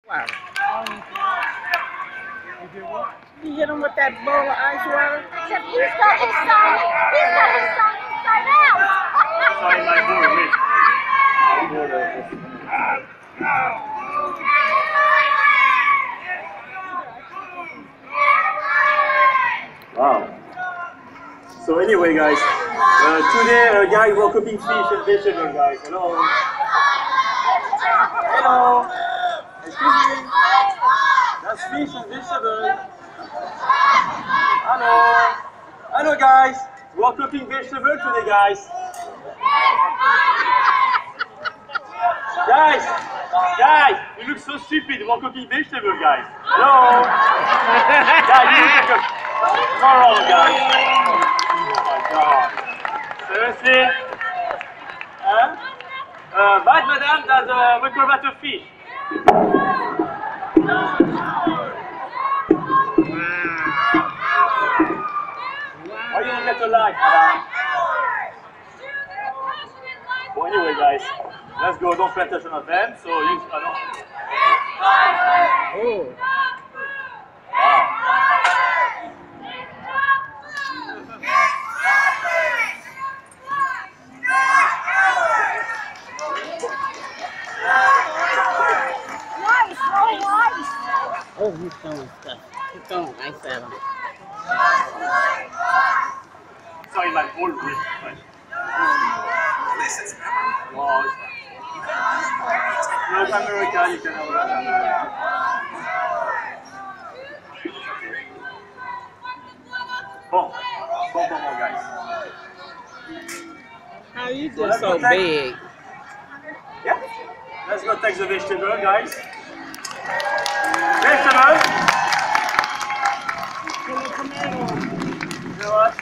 Wow. You hit him with that bowl of ice water? Except he's got his sign inside out. Sorry, my boy, wait. Wow. So anyway, guys, today, guys, we're cooking fish and vegetables, guys. Hello. Hello. Excuse me. That's fish and vegetables. Hello. Hello, guys. We're cooking vegetables today, guys. Guys, you look so stupid. We're cooking vegetables, guys. Hello. Guys, you look like a moron, guys. Oh my God. Seriously? Bad madame, that's we call that a fish. Why you don't get a like, madame? Well, anyway, guys, let's go. Don't pay attention to them. So use. Oh. Oh, he's throwing stuff. He's throwing ice at him. Sorry, my whole wrist. Wow. North America, you can have that. Bon, guys. How you just so big? Yeah. Let's go take the vegetable, guys. Vegetable. You know what?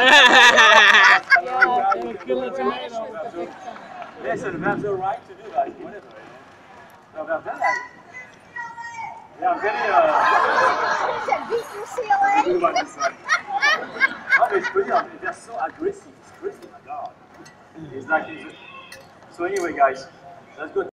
Listen, we have the right to do that, whatever. No, we have done that. We are very, good about this one. Oh, it's pretty, they're so aggressive. It's crazy, my God. It's like, so anyway, guys, let's go.